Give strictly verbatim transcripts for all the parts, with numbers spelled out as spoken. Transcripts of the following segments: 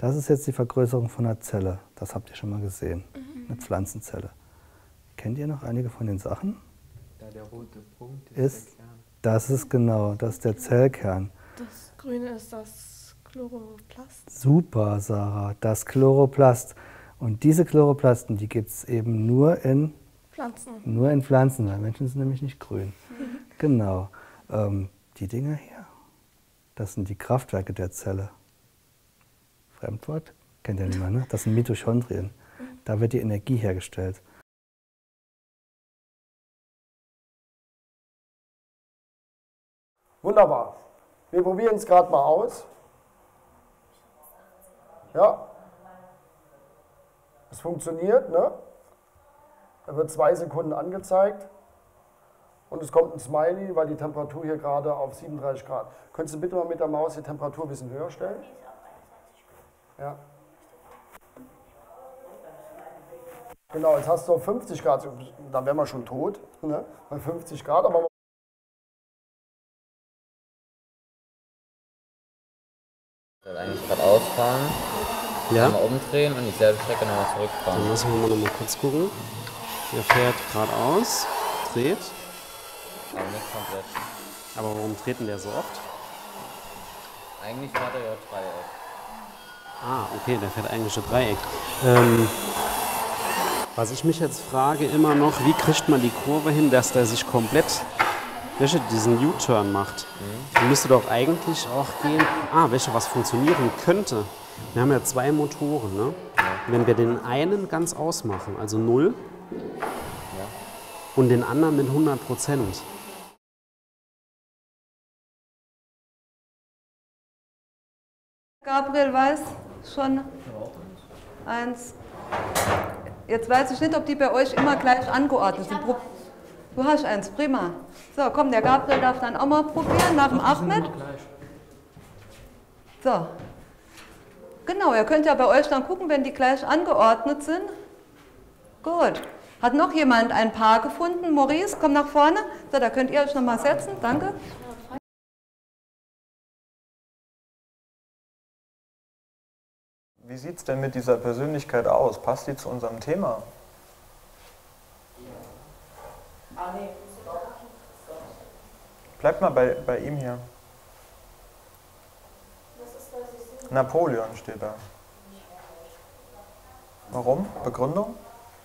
Das ist jetzt die Vergrößerung von einer Zelle. Das habt ihr schon mal gesehen. Mhm. Eine Pflanzenzelle. Kennt ihr noch einige von den Sachen? Da der rote Punkt ist, ist der Kern. Das ist genau, das ist der Zellkern. Das Grüne ist das Chloroplast. Super, Sarah, das Chloroplast. Und diese Chloroplasten, die gibt es eben nur in Pflanzen. Nur in Pflanzen, weil Menschen sind nämlich nicht grün. Mhm. Genau. Ähm, die Dinger hier, das sind die Kraftwerke der Zelle. Fremdwort? Kennt ihr nicht mehr, ne? Das sind Mitochondrien. Da wird die Energie hergestellt. Wunderbar. Wir probieren es gerade mal aus. Ja. Es funktioniert, ne? Da wird zwei Sekunden angezeigt. Und es kommt ein Smiley, weil die Temperatur hier gerade auf siebenunddreißig Grad. Könntest du bitte mal mit der Maus die Temperatur ein bisschen höher stellen? Ja. Genau, jetzt hast du auf fünfzig Grad, dann wären wir schon tot, ne? Bei fünfzig Grad, aber soll eigentlich gerade ausfahren, ja. Einmal umdrehen und dieselbe Strecke nochmal zurückfahren. Dann müssen wir mal noch mal kurz gucken. Er fährt geradeaus, dreht. Aber nicht komplett. Aber warum dreht denn der so oft? Eigentlich fährt er ja Dreieck. Ah, okay, der fährt eigentlich ein Dreieck. Ähm, was ich mich jetzt frage immer noch, wie kriegt man die Kurve hin, dass der sich komplett, welche diesen U-Turn macht? Mhm. Dann müsste doch eigentlich auch gehen, ah, welche was funktionieren könnte. Wir haben ja zwei Motoren, ne? Ja. Wenn wir den einen ganz ausmachen, also null, ja. und den anderen mit hundert Prozent. Gabriel weiß schon eins. Jetzt weiß ich nicht, ob die bei euch immer gleich angeordnet sind. Du hast eins, prima. So, komm, der Gabriel darf dann auch mal probieren, nach dem Ahmed. So. Genau, ihr könnt ja bei euch dann gucken, wenn die gleich angeordnet sind. Gut. Hat noch jemand ein Paar gefunden? Maurice, komm nach vorne. So, da könnt ihr euch nochmal setzen. Danke. Wie sieht es denn mit dieser Persönlichkeit aus? Passt die zu unserem Thema? Bleibt mal bei, bei ihm hier. Napoleon steht da. Warum? Begründung?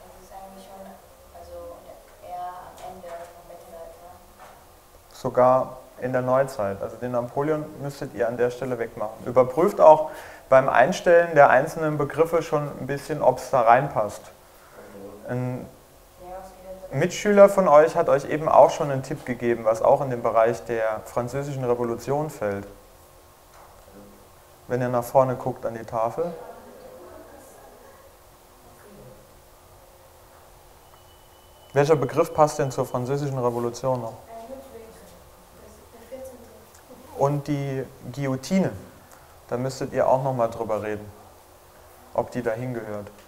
Sogar in der Neuzeit. Also den Napoleon müsstet ihr an der Stelle wegmachen. Überprüft auch beim Einstellen der einzelnen Begriffe schon ein bisschen, ob es da reinpasst. Ein Mitschüler von euch hat euch eben auch schon einen Tipp gegeben, was auch in den Bereich der Französischen Revolution fällt. Wenn ihr nach vorne guckt an die Tafel. Welcher Begriff passt denn zur Französischen Revolution noch? Und die Guillotine. Da müsstet ihr auch noch mal drüber reden, ob die da hingehört.